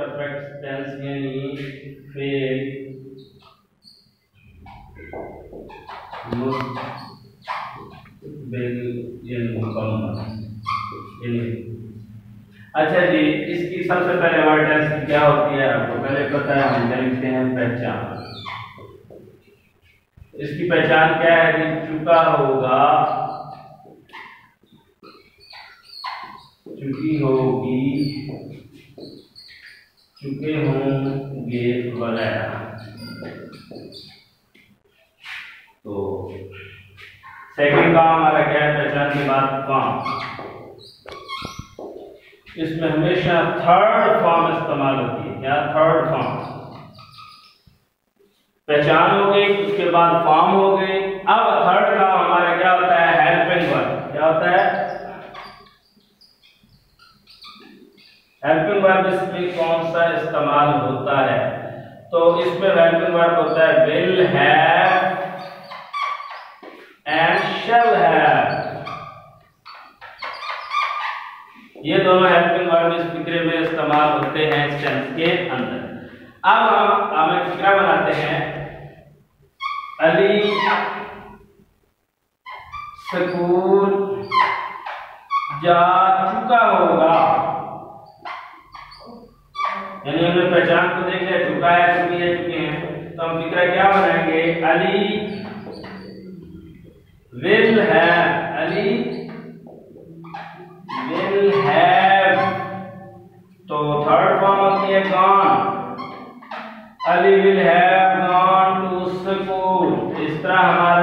Perfect tense यानी fail मुकम्मल। अच्छा जी, इसकी सबसे पहले वर्ड टेंस क्या होती है आपको पहले पता है। हम लिखते हैं पहचान। इसकी पहचान क्या है कि चुका होगा, चुकी होगी, चुके होंगे वगैरह। तो सेकंड काम हमारा क्या है, पहचान के बाद फॉर्म। इसमें हमेशा थर्ड फॉर्म इस्तेमाल होती है। क्या? Third form. पहचान हो गई, उसके बाद फॉर्म हो गई। अब थर्ड काम हमारा क्या होता है, हेल्पिंग वर्ब। क्या होता है? हेल्पिंग वर्ब इसमें कौन सा इस्तेमाल होता है? तो इसमें हेल्पिंग वर्ब होता है will have and shall have. ये दोनों हेल्पिंग वर्ब इस फिक्रे में इस्तेमाल होते हैं इस टेंस के अंदर। अब हम एक फिक्रा बनाते हैं। अली स्कूल जा चुका होगा, यानी हमने पहचान को देख लिया, चुका है, चुकी है, चुके हैं। तो हम फिक्रा क्या बनाएंगे, Ali will have, Ali will have. तो थर्ड फॉर्म होती है gone. Ali will have gone to school. इस तरह हमारा